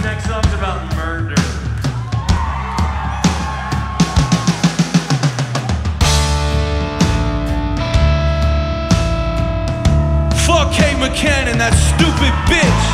next song's about murder. Fuck Kate McCannon, that stupid bitch.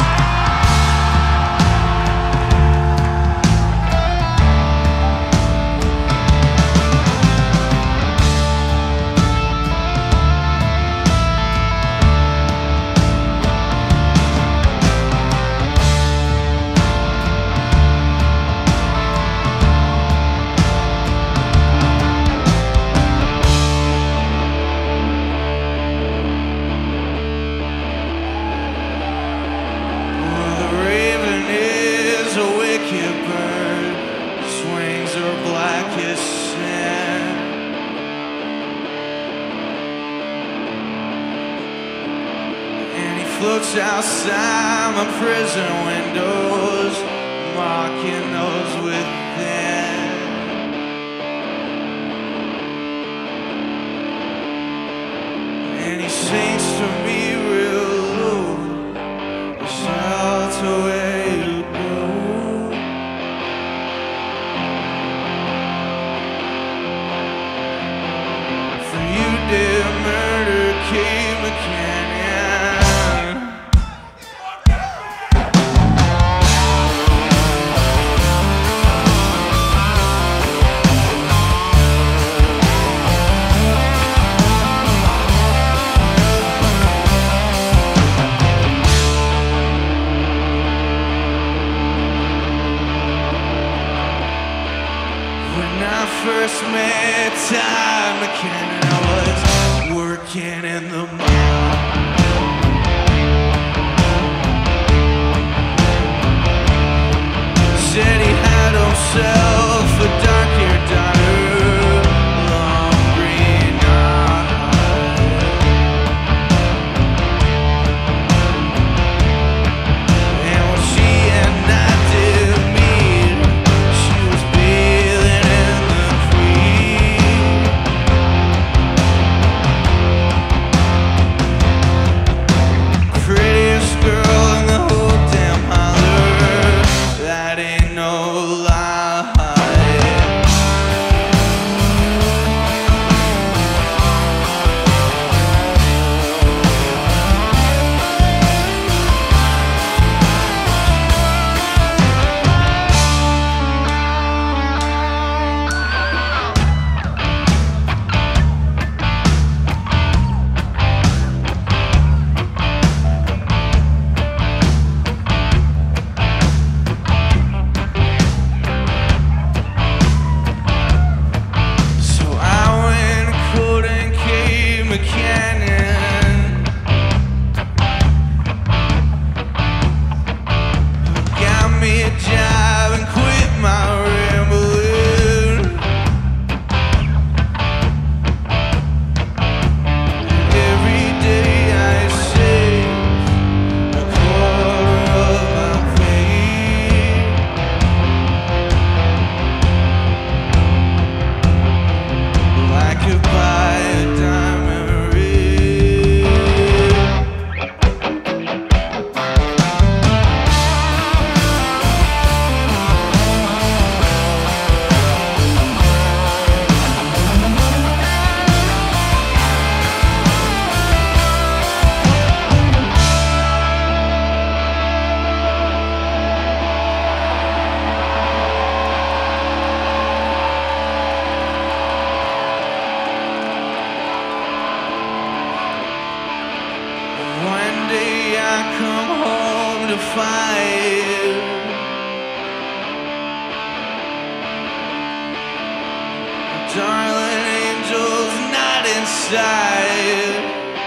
Looks outside my prison windows, mocking those within. And he sings to me real low, shout where you go. For you did murder, Kate McCannon. First met Todd McCannon, I was working in the mall. Said he had himself a dark-haired daughter, long green eyes. And when she and I did meet, she was bathing in fire. Darling angel's not inside.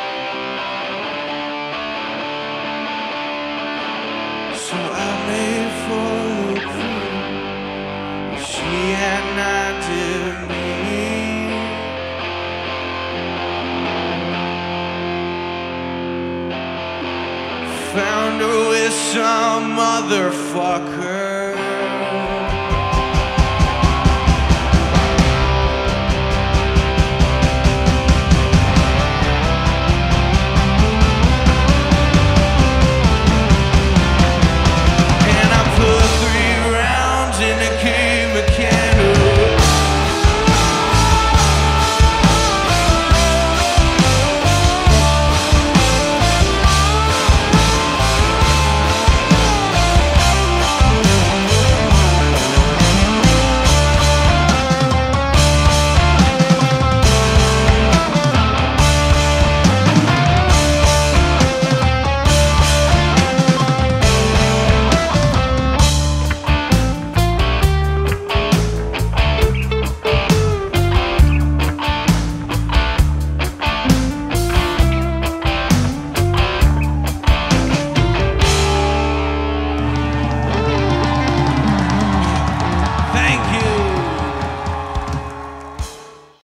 So I made for the crew. She had not did me. Found her with some motherfucker.